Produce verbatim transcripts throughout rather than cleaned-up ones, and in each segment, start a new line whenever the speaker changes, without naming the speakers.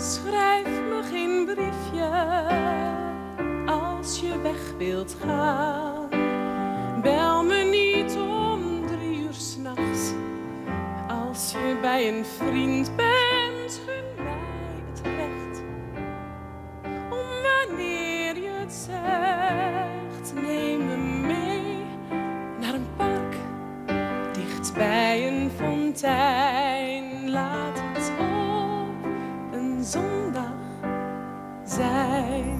Schrijf me geen briefje als je weg wilt gaan. Bel me niet om drie uur 's nachts als je bij een vriend bent. Gun mij het recht om wanneer je het zegt. Neem me mee naar een park dicht bij een fontein. Laat het op een zondag zijn.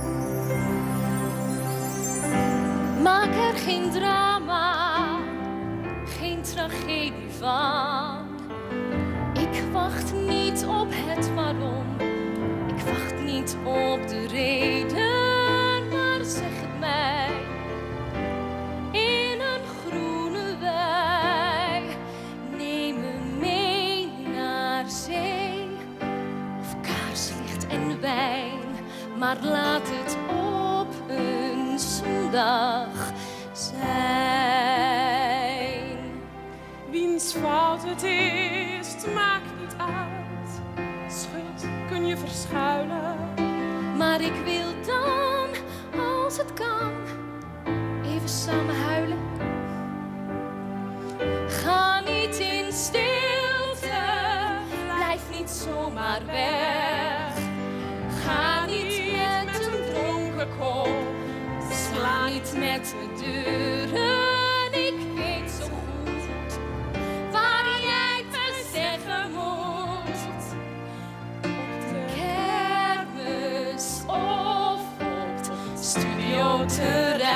Maak er geen drama, geen tragedie van. Ik wacht niet op het waarom, ik wacht niet op de reden, maar zeg het mij. In een groene wei, neem me mee naar zee. Of kaarslicht en wijn, maar laat het op een zondag zijn.
Wiens fout het is, het maakt niet uit. Schuld kun je verschuilen.
Maar ik wil dan, als het kan, even samen huilen. Ga niet in stilte, blijf niet zomaar weg. Ga niet met een dronken kop, sla niet met de deuren. Ik weet zo goed waar jij het me zeggen moet. Op de kermis of op het studioterrein.